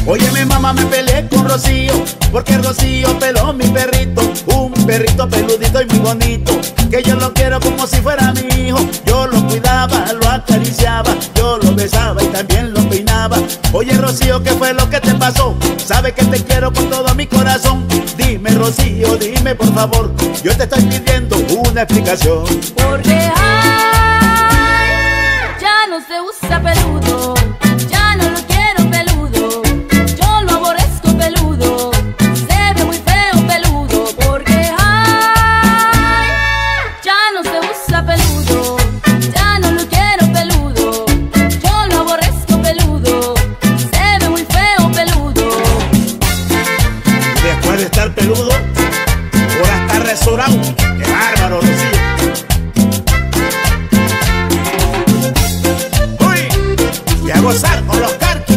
Óyeme mamá, me peleé con Rocío, porque Rocío peló mi perrito, un perrito peludito y muy bonito, que yo lo quiero como si fuera mi hijo. Yo lo cuidaba, lo acariciaba, yo lo besaba y también lo peinaba. Oye Rocío, ¿qué fue lo que te pasó? Sabes que te quiero con todo mi corazón. Dime Rocío, dime por favor, yo te estoy pidiendo una explicación. Porque ay, ya no se usa peludo, ya no lo quiero peludo, yo lo aborrezco peludo, se ve muy feo peludo. Porque ay, ya no se usa peludo, ya no lo quiero peludo, yo lo aborrezco peludo, se ve muy feo peludo. Después de estar peludo, ahora está resorado. ¡Qué bárbaro, Rocío! ¡Uy! Y a gozar con los cartos.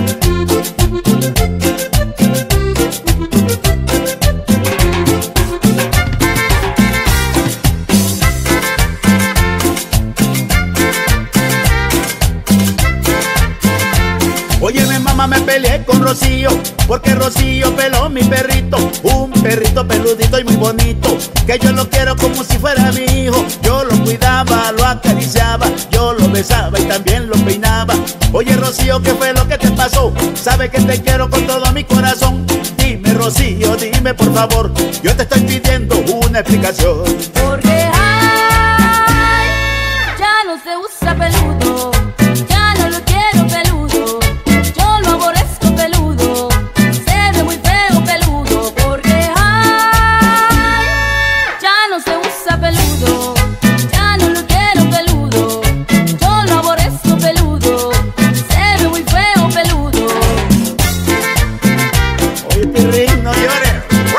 Óyeme mamá, me peleé con Rocío, porque Rocío peló mi perrito, un perrito peludito y muy bonito, que yo lo quiero como si fuera mi hijo. Yo lo cuidaba, lo acariciaba, yo lo besaba y también lo peinaba. Oye Rocío, ¿qué fue lo que te pasó? Sabes que te quiero con todo mi corazón. Dime Rocío, dime por favor, yo te estoy pidiendo una explicación. Porque ay, ya no se usa peludo, ya no lo quiero peludo, yo lo aborrezco peludo, se ve muy feo peludo. Porque ay, ya no se usa peludo, ya no lo quiero peludo, yo lo aborrezco peludo, se ve muy feo peludo. Oye Pirrín, no llores.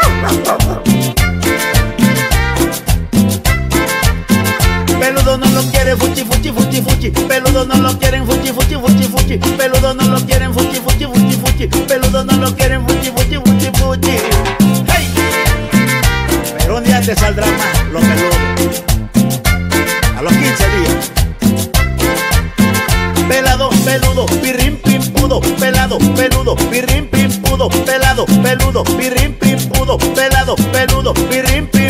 Peludo no lo quieren fuchi, fuchi, fuchi, fuchi. Peludo no lo quieren fuchi, fuchi, fuchi, fuchi. Peludo no lo quieren fuchi, fuchi, fuchi, fuchi. Peludo no lo quieren fuchi, fuchi, fuchi, fuchi. ¡Hey! Pero un día te saldrá más los peludos. A los 15 días. Pelado, peludo, pirrín, pimpudo. Pelado, peludo, pirrín, pimpudo. Pelado, peludo, pirrín, pimpudo. Pelado, peludo, pirrín, pimpudo.